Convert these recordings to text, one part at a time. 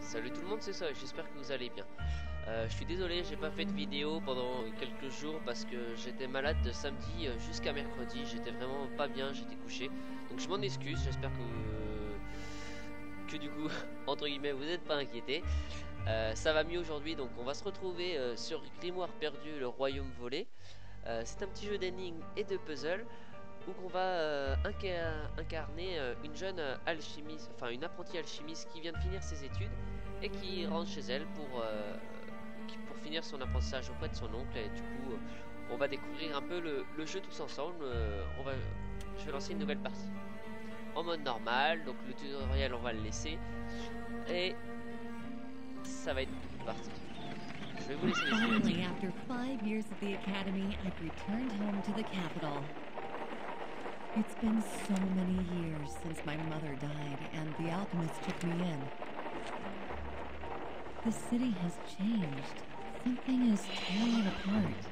Salut tout le monde, c'est ça, j'espère que vous allez bien. Je suis désolé, j'ai pas fait de vidéo pendant quelques jours parce que j'étais malade de samedi jusqu'à mercredi, j'étais vraiment pas bien, j'étais couché. Donc je m'en excuse, j'espère que du coup, entre guillemets, vous n'êtes pas inquiétés. Ça va mieux aujourd'hui, donc on va se retrouver sur Grimoire perdu, le royaume volé. C'est un petit jeu d'énigmes et de puzzles où on va incarner une jeune alchimiste, enfin une apprentie alchimiste qui vient de finir ses études et qui rentre chez elle pour finir son apprentissage auprès de son oncle. Et du coup, on va découvrir un peu le jeu tous ensemble. Je vais lancer une nouvelle partie en mode normal, donc le tutoriel on va le laisser et ça va être parti. Je vais vous laisser les cinématiques. Finally, after 5 years at the academy, I've returned home to the capital. It's been so many years since my mother died and the alchemist took me in. The city has changed. Something is tearing it apart.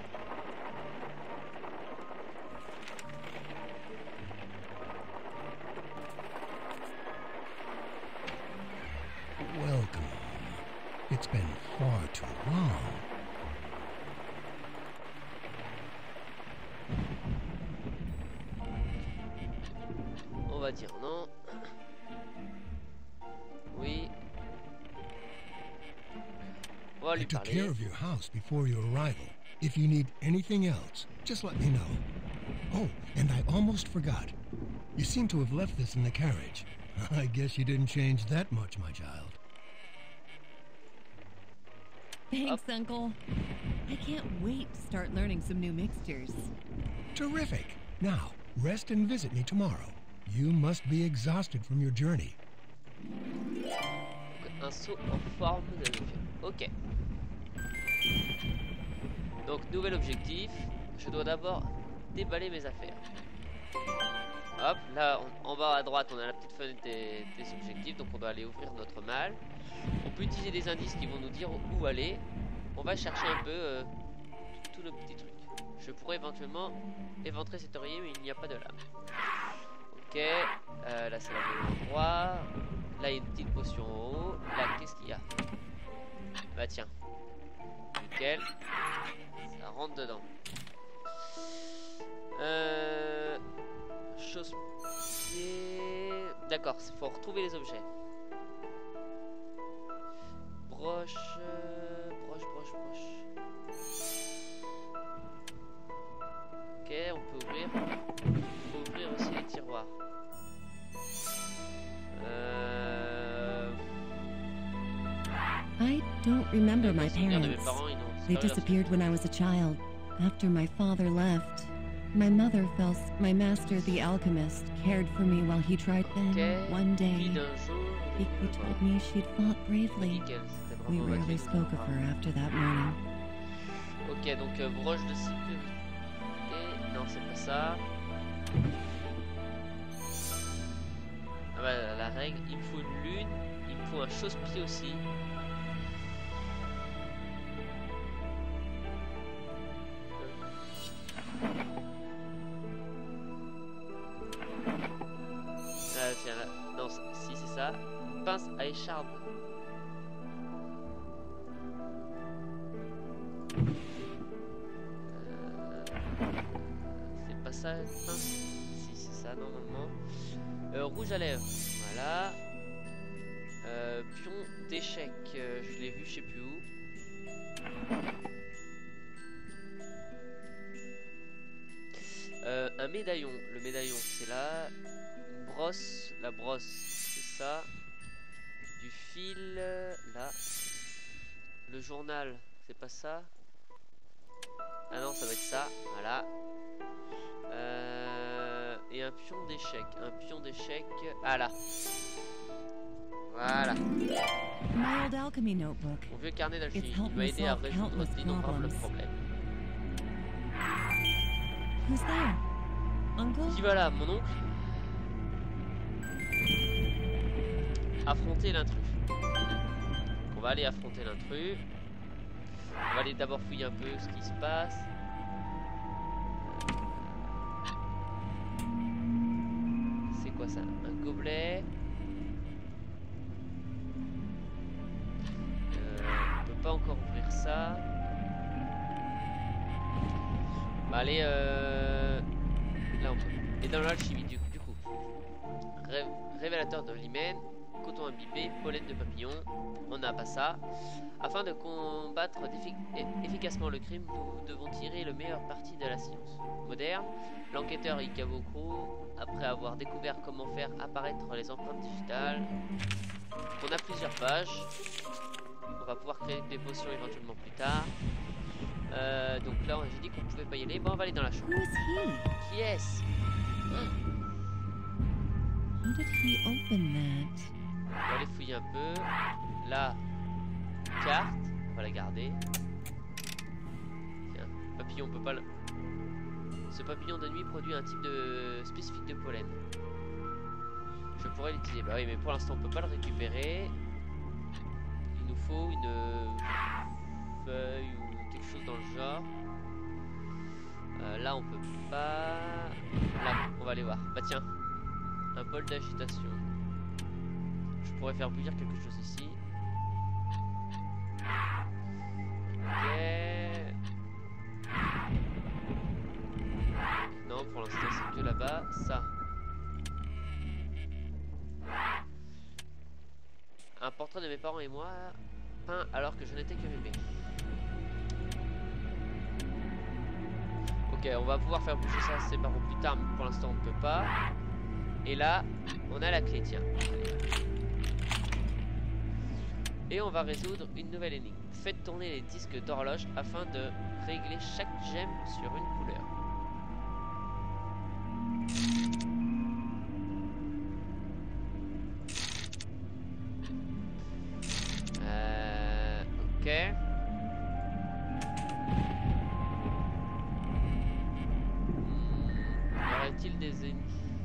Welcome. It's been far too long. On va dire non. Oui. On va I lui took parler. care of your house before your arrival. If you need anything else, just let me know. Oh, and I almost forgot. You seem to have left this in the carriage. I guess you didn't change that much, my child. Thanks, Uncle. I can't wait to start learning some new mixtures. Terrific. Now, rest and visit me tomorrow. You must be exhausted from your journey. Un saut en forme de levier. Ok. Donc nouvel objectif. Je dois d'abord déballer mes affaires. Hop, là en bas à droite on a la petite fenêtre des objectifs. Donc on doit aller ouvrir notre malle. On peut utiliser des indices qui vont nous dire où aller. On va chercher un peu tous nos petits trucs. Je pourrais éventuellement éventrer cet oreiller, mais il n'y a pas de lame. Ok, là c'est le bon endroit. Là il y a une petite potion en haut. Là qu'est-ce qu'il y a? Bah tiens. Nickel. Ça rentre dedans. Chausse-pied. D'accord, il faut retrouver les objets. Broche. Ok, on peut ouvrir. On peut ouvrir aussi les tiroirs. I don't remember my souvenirs de mes parents. parents, ils ont They disparu disappeared when I was a child. After my father left, my master, the alchemist, cared for me while he tried. Ok. Then, one Puis day, d'un jour, he told me she'd fought bravely. nickel, c'était We vraiment rarely magnifique. spoke of her after that morning. Ok, donc broche de sécurité. Non, c'est pas ça. Ah bah la règle, il me faut une lune, il me faut un chausse-pied aussi. Ah tiens là, non, si c'est ça. Une pince à écharpe. C'est pas ça, une pince. Si c'est ça normalement. Rouge à lèvres, voilà. Pion d'échec, je l'ai vu, je sais plus où. Un médaillon, le médaillon c'est là. Une brosse, la brosse c'est ça. Du fil, là. Le journal, c'est pas ça. Ah non, ça va être ça, voilà. Et un pion d'échec. Un pion d'échec. Ah là. Voilà. My old alchemy notebook. Mon vieux carnet d'alchimie. It's Il helped m'a me aidé à solve résoudre countless d'innombrables problems. problèmes. Who's there? Uncle? Qui va là, mon oncle? Affronter l'intrus. On va aller affronter l'intrus. On va aller d'abord fouiller un peu ce qui se passe. C'est quoi ça? Un gobelet. pas encore ouvrir ça. Bah allez, là on peut. Et dans l'alchimie du coup. Révélateur de l'hymen, coton imbibé, pollen de papillon. On n'a pas ça. Afin de combattre efficacement le crime, nous devons tirer le meilleur parti de la science moderne. L'enquêteur Ikabukuro, après avoir découvert comment faire apparaître les empreintes digitales. On a plusieurs pages. On va pouvoir créer des potions éventuellement plus tard. Donc là, j'ai dit qu'on pouvait pas y aller. Bon, on va aller dans la chambre. Who is he? Qui est-ce? How did he open that? On va aller fouiller un peu. Là, carte. On va la garder. Tiens, papillon, on peut pas le... Ce papillon de nuit produit un type de spécifique de pollen. Je pourrais l'utiliser. Bah oui, mais pour l'instant, on peut pas le récupérer. Il nous faut une feuille ou quelque chose dans le genre. Là, on peut pas. Là, on va aller voir. Bah tiens, un bol d'agitation. Je pourrais faire bouillir quelque chose ici. Ok. Non, pour l'instant, c'est que là-bas. Ça. Un portrait de mes parents et moi, peint alors que je n'étais que bébé. Ok, on va pouvoir faire bouger ça, ses parents plus tard, mais pour l'instant on ne peut pas. Et là, on a la clé, tiens. Et on va résoudre une nouvelle énigme. Faites tourner les disques d'horloge afin de régler chaque gemme sur une couleur. Ok. Y aurait-il des ennemis?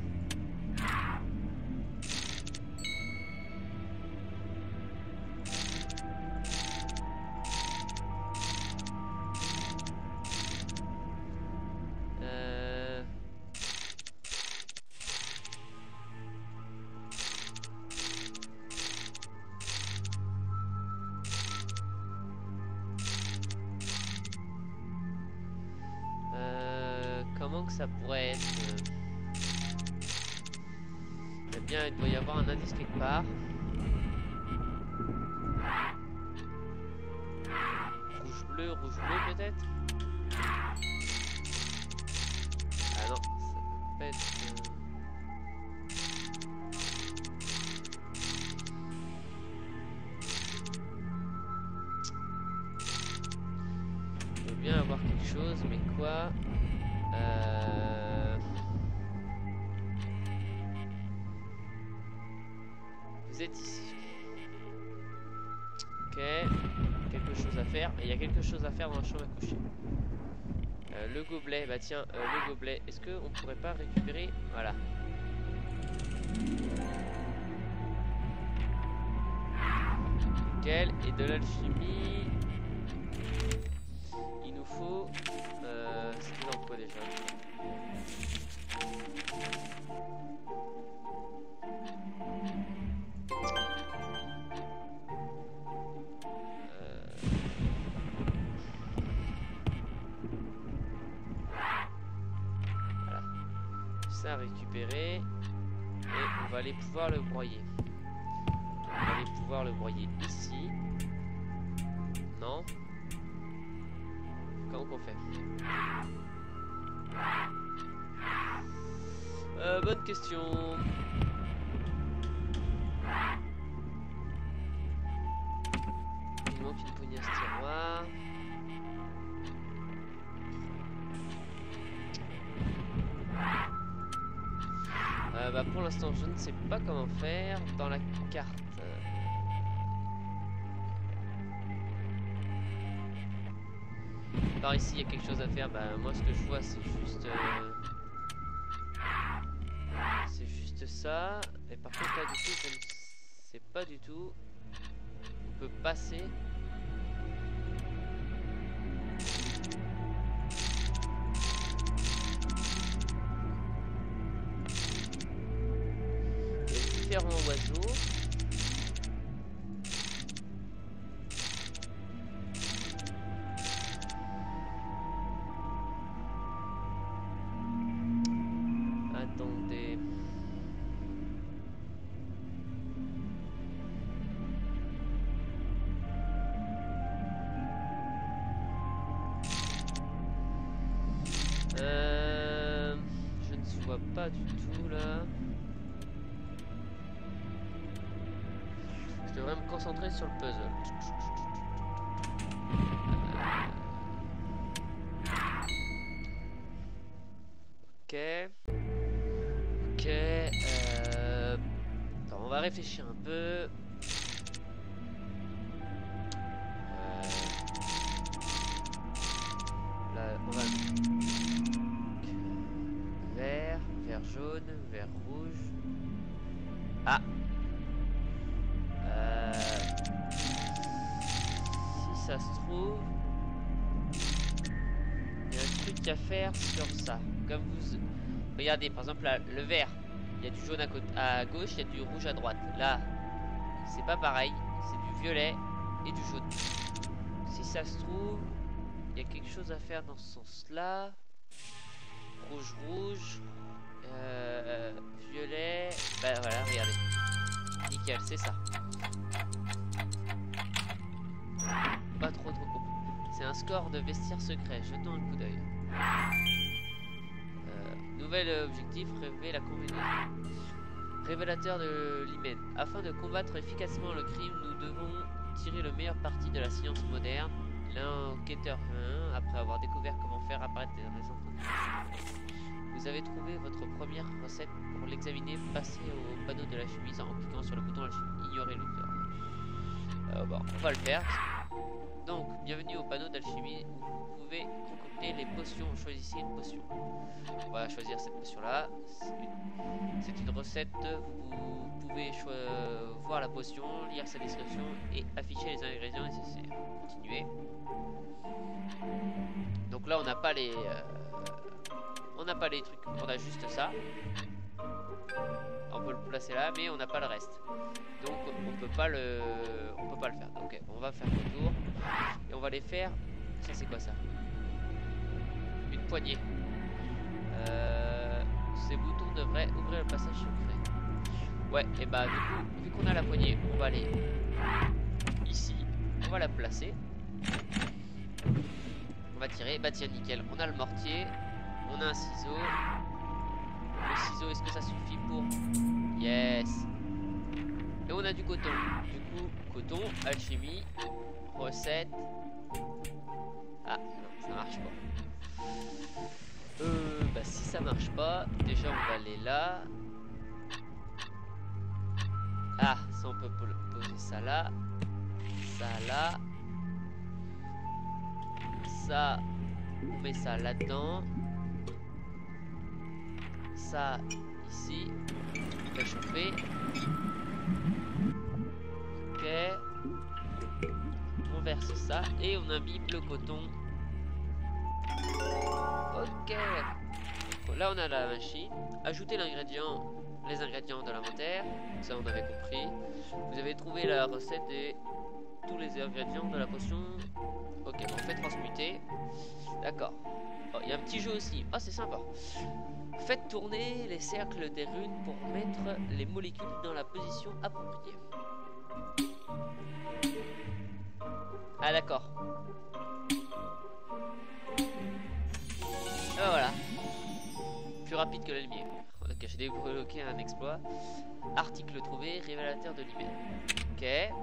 Comment que ça pourrait être Eh bien, il doit y avoir un indice quelque part. Rouge bleu peut-être. Ah non, ça peut pas être... Il doit bien avoir quelque chose, mais quoi? Vous êtes ici. Ok. Quelque chose à faire. Il y a quelque chose à faire dans la chambre à coucher. Le gobelet. Bah tiens, le gobelet. Est-ce qu'on pourrait pas récupérer? Voilà. Nickel. Et de l'alchimie. Il nous faut... c'était dans quoi déjà? Voilà. Ça à récupérer. Et on va aller pouvoir le broyer. On va aller pouvoir le broyer ici. Non. Comment qu'on fait? Bonne question. Il manque une poignée à ce tiroir. Bah pour l'instant je ne sais pas comment faire dans la carte. Par ici il y a quelque chose à faire. Bah moi ce que je vois c'est juste ça. Et par contre là du coup je ne sais pas du tout. On peut passer. Il y a différents oiseaux. pas du tout là. Je devrais me concentrer sur le puzzle. Ok. Ok. Attends, on va réfléchir un peu. Là, on va... Vert, vert jaune, vert rouge. Ah. Si ça se trouve, il y a un truc à faire sur ça. Comme vous... Regardez, par exemple, là, le vert. Il y a du jaune à gauche, il y a du rouge à droite. Là, c'est pas pareil. C'est du violet et du jaune. Si ça se trouve, il y a quelque chose à faire dans ce sens-là. Rouge, rouge. Violet. Bah voilà, regardez. Nickel, c'est ça. Pas trop compliqué. C'est un score de vestiaire secret. Jetons un coup d'œil. Nouvel objectif, révéler la combinaison. Révélateur de l'hymen. Afin de combattre efficacement le crime, nous devons tirer le meilleur parti de la science moderne. L'enquêteur 1, après avoir découvert comment faire apparaître les enfants. Vous avez trouvé votre première recette. Pour l'examiner, passez au panneau de la chemise en cliquant sur le bouton alchimie. Ignorez l'auteur. Bon, on va le faire. Donc, bienvenue au panneau d'alchimie où vous pouvez concocter les potions. Choisissez une potion. On va choisir cette potion-là. C'est une recette. Vous pouvez voir la potion, lire sa description et afficher les ingrédients nécessaires. Continuez. Donc là, on n'a pas les... on n'a pas les trucs. On a juste ça. On peut le placer là, mais on n'a pas le reste. Donc on peut pas le faire. Ok, on va faire le tour et on va les faire. Ça c'est quoi ça? Une poignée. Ces boutons devraient ouvrir le passage secret. Ouais, et bah du coup, vu qu'on a la poignée, on va aller ici. On va la placer. On va tirer. Bah tiens, nickel. On a le mortier. On a un ciseau. Le ciseau, est-ce que ça suffit pour... Yes. Et on a du coton. Du coup, coton, alchimie, recette. Ah, non, ça marche pas. Bah si ça marche pas, déjà on va aller là. Ah, ça on peut poser ça là. Ça là. Ça, on met ça là-dedans. Ça ici, réchauffer. Ok. On verse ça et on imbibe le coton. Ok. Là on a la machine. Ajouter les ingrédients de l'inventaire. Ça on avait compris. Vous avez trouvé la recette et tous les ingrédients de la potion. Ok, bon, on fait transmuter. D'accord. Oh, il y a un petit jeu aussi. Ah, c'est sympa. Faites tourner les cercles des runes pour mettre les molécules dans la position appropriée. Ah, d'accord. Ah, voilà. Plus rapide que la lumière. Ok, j'ai débloqué un exploit. Article trouvé, révélateur de l'hymen. Ok.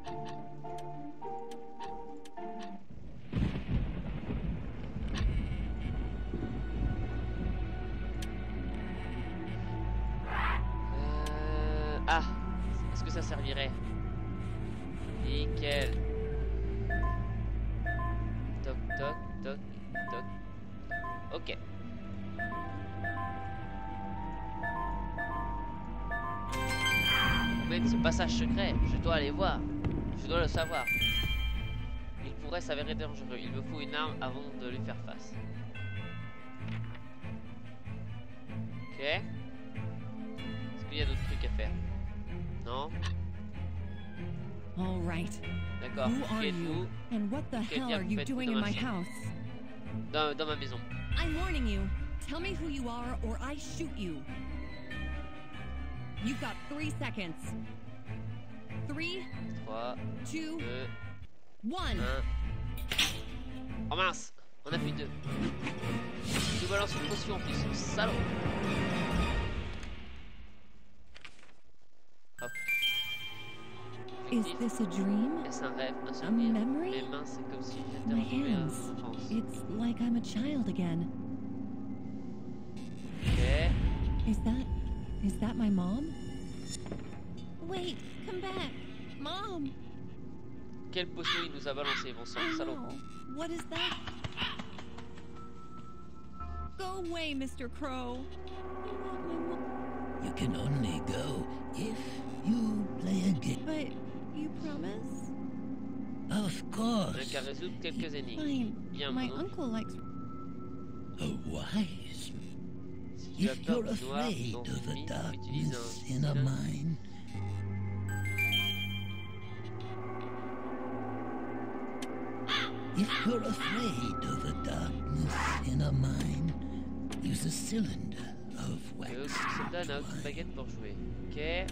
Ah, est-ce que ça servirait? Nickel. Toc, toc, toc, toc. Ok. Mais ce passage secret, je dois aller voir. Je dois le savoir. Il pourrait s'avérer dangereux. Il me faut une arme avant de lui faire face. Ok. Est-ce qu'il y a d'autres trucs à faire? Non. All right. D'accord. Who are you? And what the hell are you doing in my house? Dans ma maison. I'm warning you. Tell me who you are or I shoot you. You've got 3 seconds. 3, 2, 1. Oh mince, on a fait 2. Il nous balance une potion en plus, salaud. Is this a dream? Est-ce un rêve, un A souvenir? memory? Mes mains, c'est comme si j'étais My retourné à hands. l'enfance. It's like I'm a child again. Ok. Is that my mom? Wait, come back. Mom! Quel poteau il nous a balancé, bon sang, salaud. Ow, what is that? Go away, Mr. Crow. You can only go if you play a game. But you promise? Of On course. n'a qu'à résoudre quelques énigmes. Fine. Bien, My mon oncle. uncle likes. A wise. Si tu as If peur you're du noir afraid dans of une the mine, utilise darkness un in a cylindre. mine, if you're afraid of the darkness in a mine, use a cylinder of wax. Et aussi, soldat n'a aucune baguette pour jouer. Ok.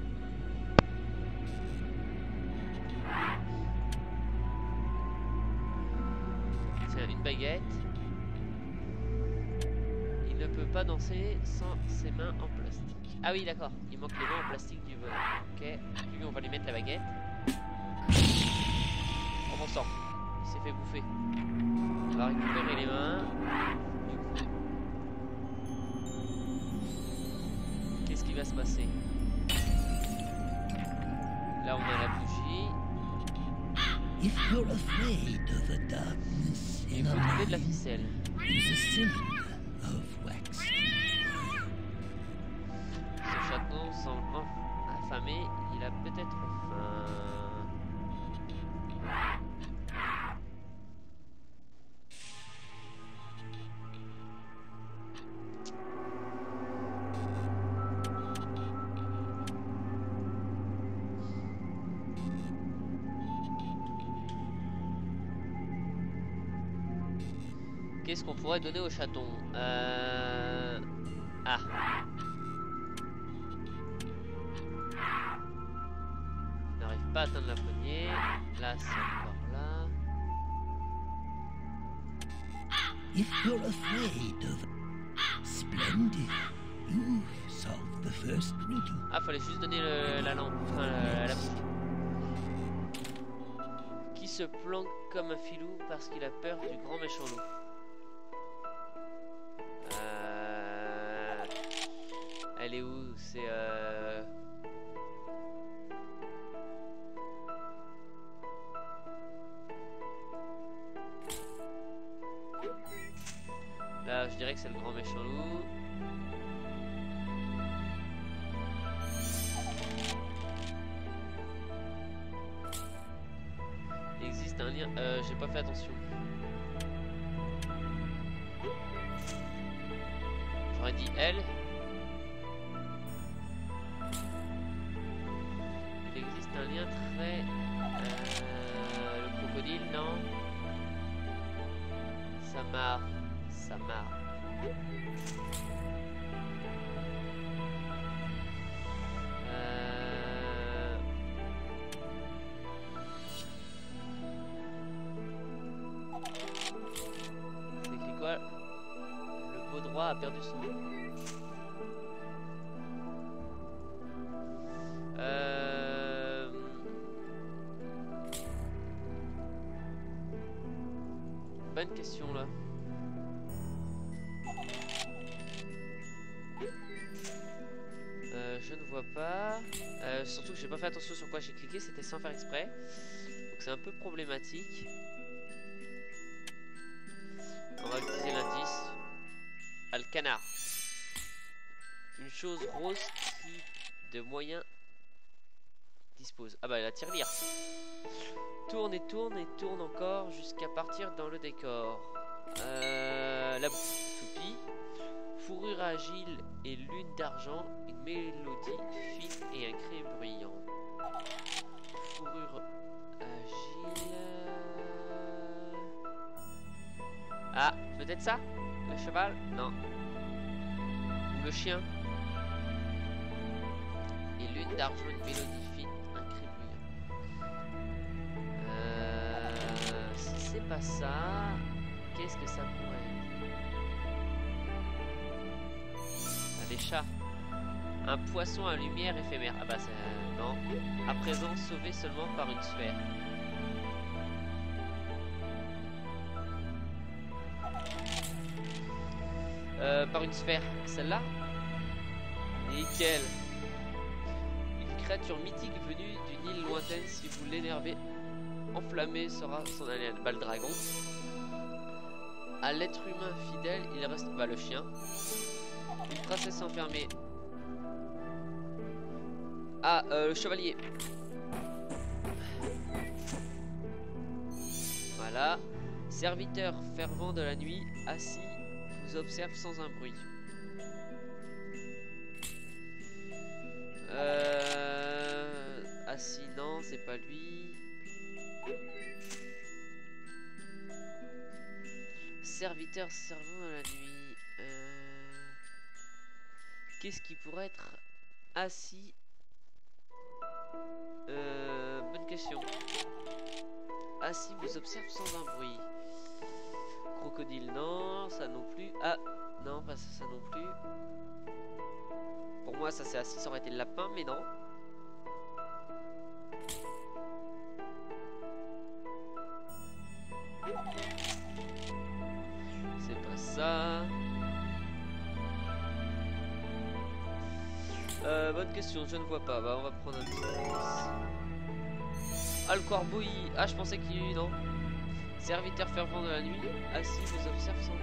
Tiens, une baguette. Il ne peut pas danser sans ses mains en plastique. Ah oui, d'accord. Il manque les mains en plastique du bonhomme. Ok. Lui, on va lui mettre la baguette. Oh bon sang. Il s'est fait bouffer. On va récupérer les mains. Du coup. Qu'est-ce qui va se passer? Là, on a la bougie. If you're afraid of the darkness Il in a faut trouver de la mine, ficelle. use a cylinder of wax. Ce chaton semble affamé. Il a peut-être faim. Qu'est-ce qu'on pourrait donner au chaton? Ah. Il n'arrive pas à atteindre la poignée. Là, c'est encore là. If you're afraid of... Splendid. You've solved the first riddle. Ah, fallait juste donner la lampe. Enfin, la bougie. Qui se planque comme un filou parce qu'il a peur du grand méchant loup? Elle est où? C'est là, je dirais que c'est le grand méchant loup. Il existe un lien. J'ai pas fait attention. J'aurais dit elle. Il existe un lien très... le crocodile, non? Samar. Samar. C'est écrit quoi? Le beau droit a perdu son nom. Bonne question là. Je ne vois pas. Surtout que j'ai pas fait attention sur quoi j'ai cliqué, c'était sans faire exprès. Donc c'est un peu problématique. On va utiliser l'indice. Ah, le canard. Une chose rose qui de moyens dispose. Ah bah la tirelire. Tourne et tourne et tourne encore jusqu'à partir dans le décor. La toupie. Fourrure agile et lune d'argent. Une mélodie fine et un cri bruyant. Fourrure agile. Ah, peut-être ça? Le cheval? Non. Ou le chien? Et lune d'argent, une mélodie fine, un cri bruyant. Si c'est pas ça, qu'est-ce que ça pourrait être? Ah, les chats. Un poisson à lumière éphémère. Ah bah c'est... non. À présent, sauvé seulement par une sphère. Par une sphère. Celle-là? Nickel. Une créature mythique venue d'une île lointaine. Si vous l'énervez, enflammé sera son alien. Bah le dragon. À l'être humain fidèle, il reste... bah le chien. Une princesse enfermée. Ah, le chevalier. Voilà. Serviteur fervent de la nuit, assis, vous observe sans un bruit. Assis, non, c'est pas lui. Serviteur servant de la nuit. Qu'est-ce qui pourrait être assis? Bonne question. Assis vous observe sans un bruit. Crocodile, non, ça non plus. Ah, non, pas ça, ça non plus. Pour moi, ça c'est assis, ça aurait été le lapin, mais non. C'est pas ça. Bonne question, je ne vois pas. Bah, on va prendre un petit indice. Ah, le corbeau, il... ah, je pensais qu'il... non. Serviteur fervent de la nuit, assis, vous observe sans...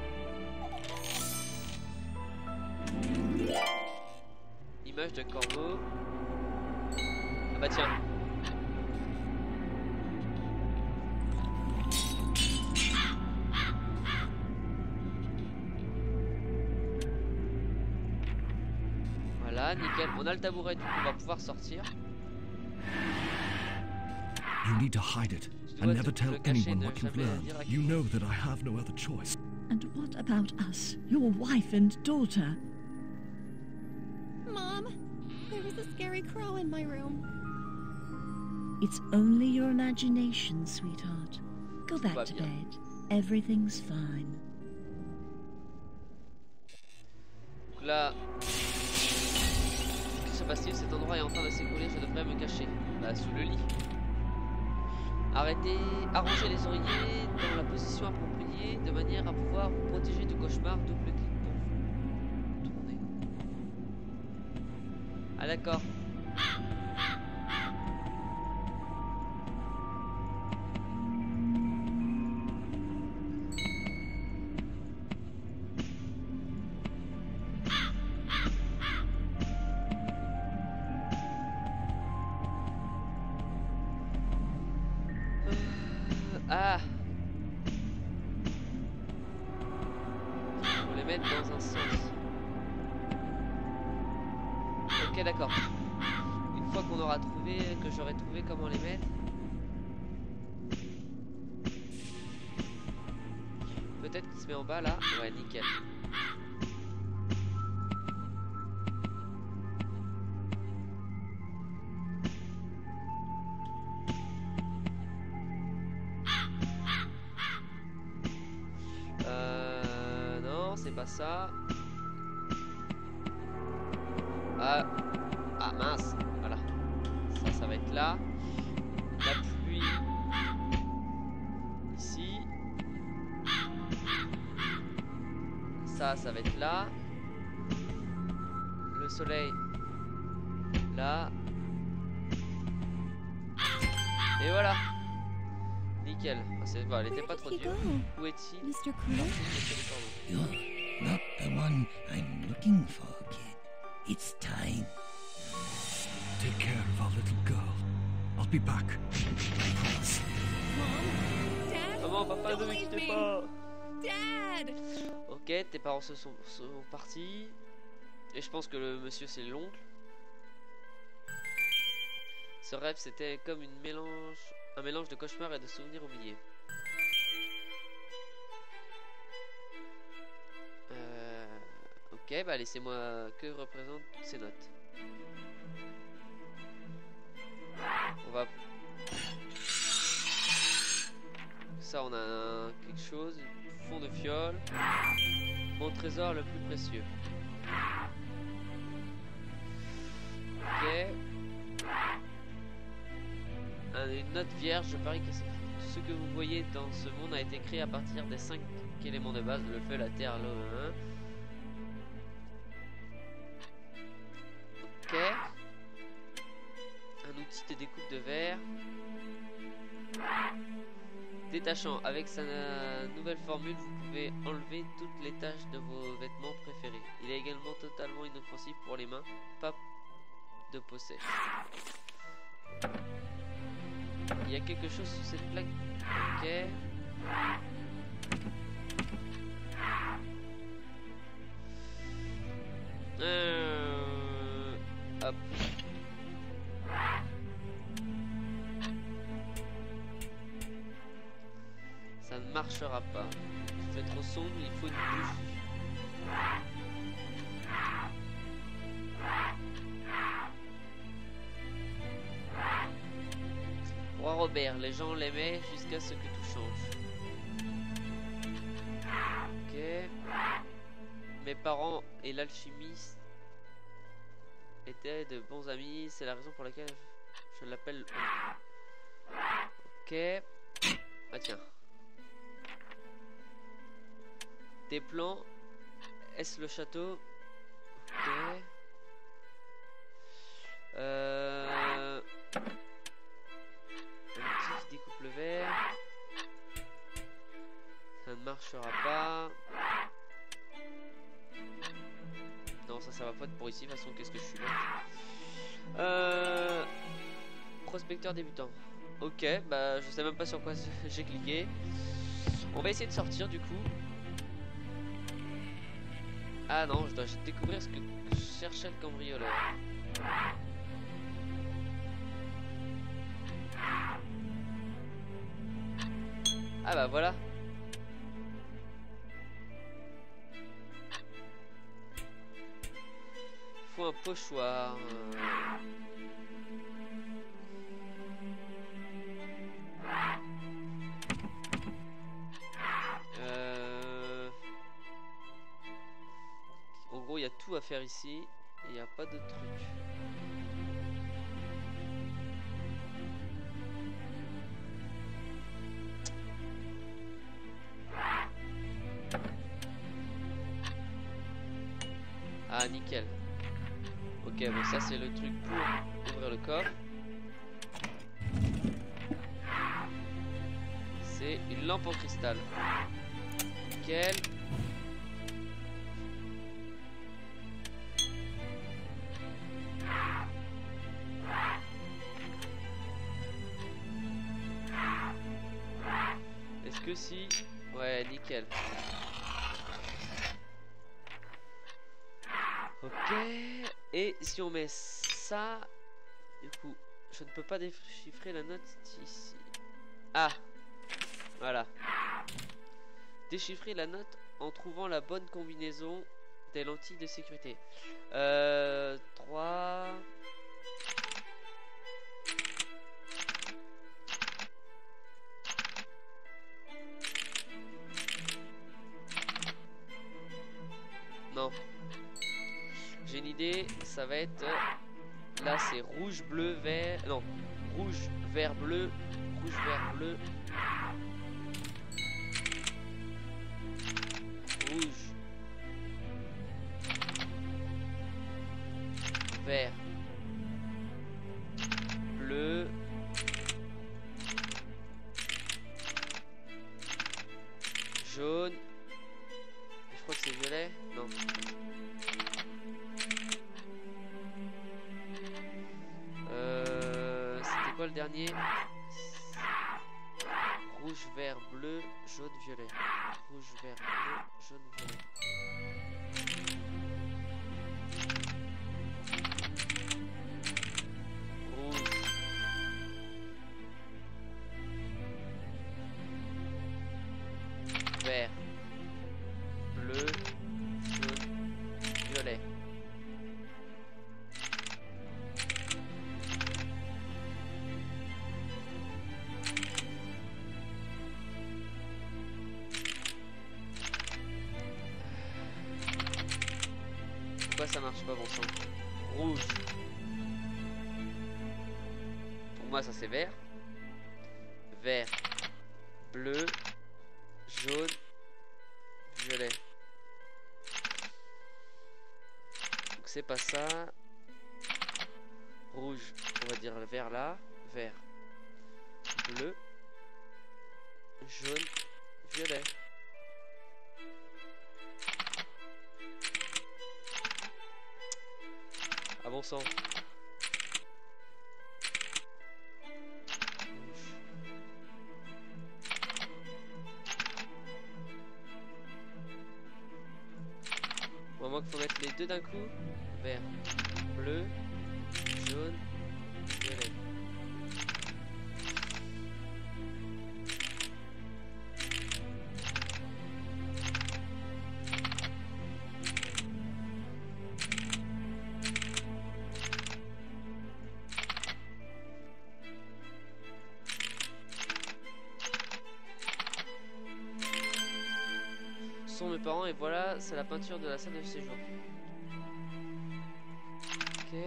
Image de corbeau. Ah bah tiens. Voilà, nickel. On a le tabouret, on va pouvoir sortir. You need to hide it and never tell anyone what you've learned. You know that I have no other choice. And what about us, your wife and daughter? Mom, there was a scary crow in my room. It's only your imagination, sweetheart. Go back to bed. Everything's fine. Donc là... Que se passe-t-il? Cet endroit est en train de s'écrouler, je devrais me cacher. Bah, sous le lit. Arrêtez, arrangez les oreillers dans la position appropriée de manière à pouvoir vous protéger du cauchemar. Double clic pour vous tourner. Ah d'accord. Ah, pour les mettre dans un sens. Ok, d'accord. Une fois qu'on aura trouvé, que j'aurai trouvé comment les mettre, peut-être qu'il se met en bas là. Ouais, nickel. C'est pas ça. Ah mince, voilà. Ça va être là. La pluie ici. Ça va être là. Le soleil là. Et voilà. Nickel. Bon, elle était pas trop dure. Où est-il? Mr. Crow? You're not the one I'm looking for, kid. It's time. Take care of our little girl. I'll be back. Mom? Dad? Maman, papa, ne Don't me leave quittez me. pas. Dad! Ok, tes parents sont partis. Et je pense que le monsieur c'est l'oncle. Ce rêve c'était comme un mélange de cauchemar et de souvenirs oubliés. Ok, bah laissez-moi que représentent toutes ces notes. On va... Ça on a quelque chose, fond de fiole. Mon trésor le plus précieux. Une note vierge, je parie que ce que vous voyez dans ce monde a été créé à partir des 5 éléments de base, le feu, la terre, l'eau. Ok. Un outil de découpe de verre. Détachant, avec sa nouvelle formule, vous pouvez enlever toutes les taches de vos vêtements préférés. Il est également totalement inoffensif pour les mains, pas de peau sèche. Il y a quelque chose sous cette plaque. Ok. Hop. Ça ne marchera pas. Il fait trop sombre, il faut une bougie. Roi Robert, les gens l'aimaient jusqu'à ce que tout change. Ok. Mes parents et l'alchimiste étaient de bons amis, c'est la raison pour laquelle je l'appelle. Ok. Ah tiens. Des plans. Est-ce le château? Ok. Un outil qui découpe le verre. Ça ne marchera pas. Non, ça va pas être pour ici. De toute façon, qu'est-ce que je suis là? Prospecteur débutant. Ok, bah je sais même pas sur quoi j'ai cliqué. On va essayer de sortir du coup. Ah non, je dois découvrir ce que cherchait le cambrioleur. Ah bah voilà. Faut un pochoir. En gros, il y a tout à faire ici. Il n'y a pas de truc. Ah, nickel. Ok, bon, ça c'est le truc pour ouvrir le coffre. C'est une lampe en cristal. Nickel. Est-ce que si... Ouais, nickel. Ok. Et si on met ça... Du coup, je ne peux pas déchiffrer la note ici. Ah. Voilà. Déchiffrer la note en trouvant la bonne combinaison des lentilles de sécurité. 3... Non. J'ai une idée, ça va être... Là c'est rouge, bleu, vert... Non. Rouge, vert, bleu. Rouge, vert, bleu. Rouge. Vert. Bleu. Jaune. Je crois que c'est violet. Non. C'était quoi le dernier? Rouge, vert, bleu, jaune, violet. Rouge, vert, bleu, jaune, violet. Rouge. Vert. Bleu. Jaune. Violet. Pourquoi ça marche pas, bon sang? Rouge. moi ça c'est vert. Vert, bleu, jaune, violet. Donc c'est pas ça. Rouge, on va dire le vert là. Vert, bleu, jaune, violet. Ah bon sang. Bon, moi qu'il faut mettre les deux d'un coup. Vert, bleu, jaune, violet. Sont mes parents et voilà, c'est la peinture de la salle de séjour. Ok.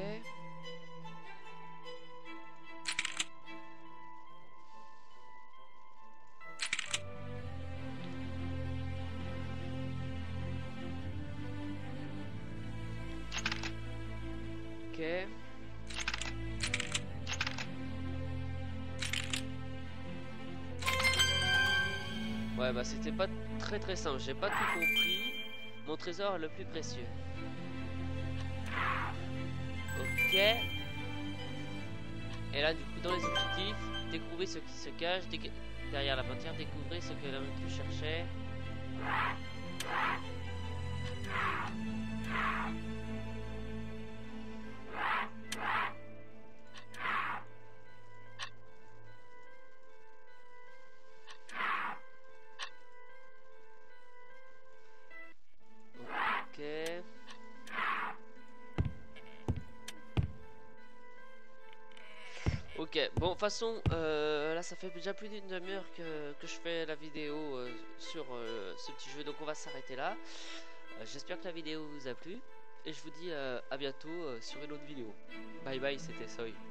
Ok. Ouais bah c'était pas très simple, j'ai pas tout compris. Mon trésor est le plus précieux. Ok. Et là du coup dans les objectifs, découvrez ce qui se cache derrière la peinture, découvrez ce que l'intrus cherchait. Ok. Ok, bon, de toute façon, là ça fait déjà plus d'une demi-heure que je fais la vidéo sur ce petit jeu, donc on va s'arrêter là. J'espère que la vidéo vous a plu, et je vous dis à bientôt sur une autre vidéo. Bye bye, c'était Soy.